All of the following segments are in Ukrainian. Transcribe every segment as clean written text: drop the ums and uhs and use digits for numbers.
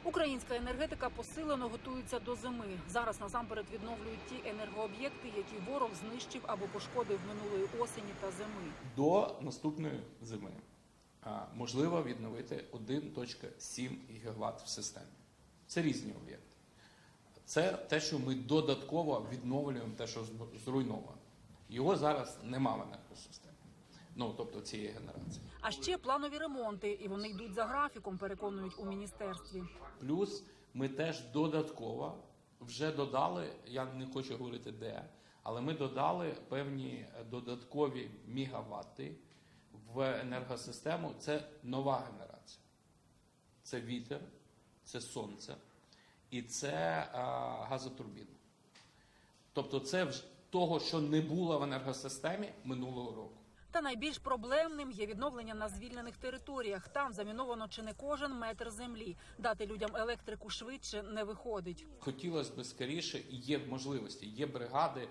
Українська енергетика посилено готується до зими. Зараз насамперед відновлюють ті енергооб'єкти, які ворог знищив або пошкодив минулої осені та зими. До наступної зими можливо відновити 1,7 ГВт в системі. Це різні об'єкти. Це те, що ми додатково відновлюємо, те, що зруйновано. Його зараз нема в енергосистемі. Тобто цієї генерації. А ще планові ремонти, і вони йдуть за графіком, переконують у міністерстві. Плюс ми теж додатково вже додали, я не хочу говорити де, але ми додали певні додаткові мегаватти в енергосистему. Це нова генерація. Це вітер, це сонце і це газотурбіна. Тобто це того, що не було в енергосистемі минулого року. Та найбільш проблемним є відновлення на звільнених територіях. Там заміновано чи не кожен метр землі. Дати людям електрику швидше не виходить. Хотілося б скоріше, і є можливості, є бригади.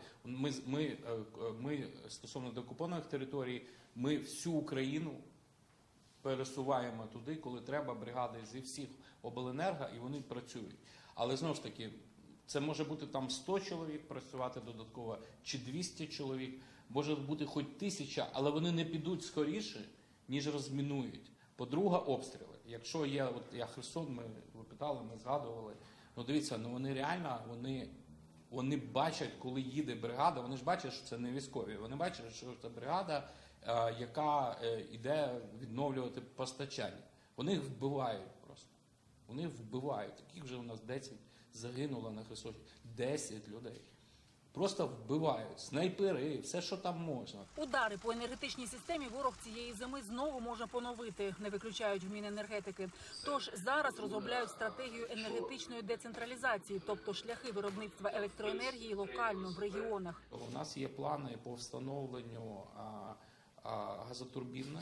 Ми стосовно деокупованих територій, ми всю Україну пересуваємо туди, коли треба, бригади зі всіх обленерго, і вони працюють. Але знову ж таки, це може бути там 100 чоловік працювати додатково, чи 200 чоловік, може бути хоч 1000, але вони не підуть скоріше, ніж розмінують. По-друге, обстріли. Якщо є, я Херсон, ви питали, ми згадували, дивіться, вони реально, вони бачать, коли їде бригада, вони ж бачать, що це не військові, вони бачать, що це бригада, яка йде відновлювати постачання. Вони їх вбивають просто. Вони їх вбивають. Таких вже у нас 10 загинуло на Херсоні. 10 людей. Просто вбивають. Снайпери, все, що там можна. Удари по енергетичній системі ворог цієї зими знову може поновити, не виключають в Міненергетики. Тож зараз розробляють стратегію енергетичної децентралізації, тобто шляхи виробництва електроенергії локально в регіонах. У нас є плани по встановленню газотурбінних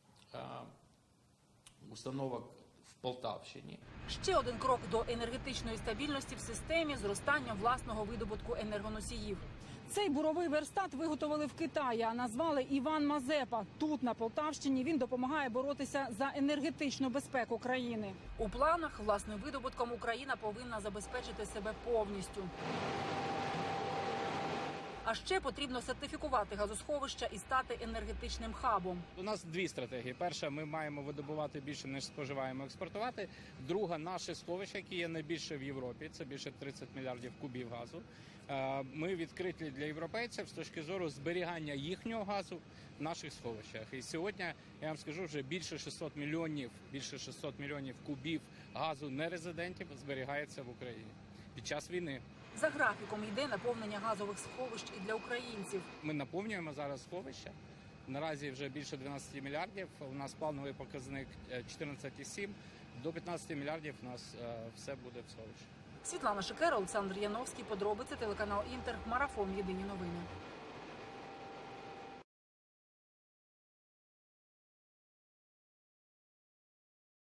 установок в Полтавщині. Ще один крок до енергетичної стабільності в системі – зростання власного видобутку енергоносіїв. Цей буровий верстат виготовили в Китаї, а назвали Іван Мазепа. Тут, на Полтавщині, він допомагає боротися за енергетичну безпеку країни. У планах власним видобутком Україна повинна забезпечити себе повністю. А ще потрібно сертифікувати газосховища і стати енергетичним хабом. У нас дві стратегії. Перша, ми маємо видобувати більше, ніж споживаємо, експортувати. Друга, наше сховище, яке є найбільше в Європі, це більше 30 мільярдів кубів газу. Ми відкриті для європейців з точки зору зберігання їхнього газу в наших сховищах. І сьогодні, я вам скажу, вже більше 600 мільйонів кубів газу нерезидентів зберігається в Україні під час війни. За графіком йде наповнення газових сховищ і для українців. Ми наповнюємо зараз сховища. Наразі вже більше 12 мільярдів. У нас плановий показник 14,7. До 15 мільярдів у нас все буде в сховищі. Світлана Шикера, Олександр Яновський. Подробиці, телеканал Інтер. Марафон. Єдині новини.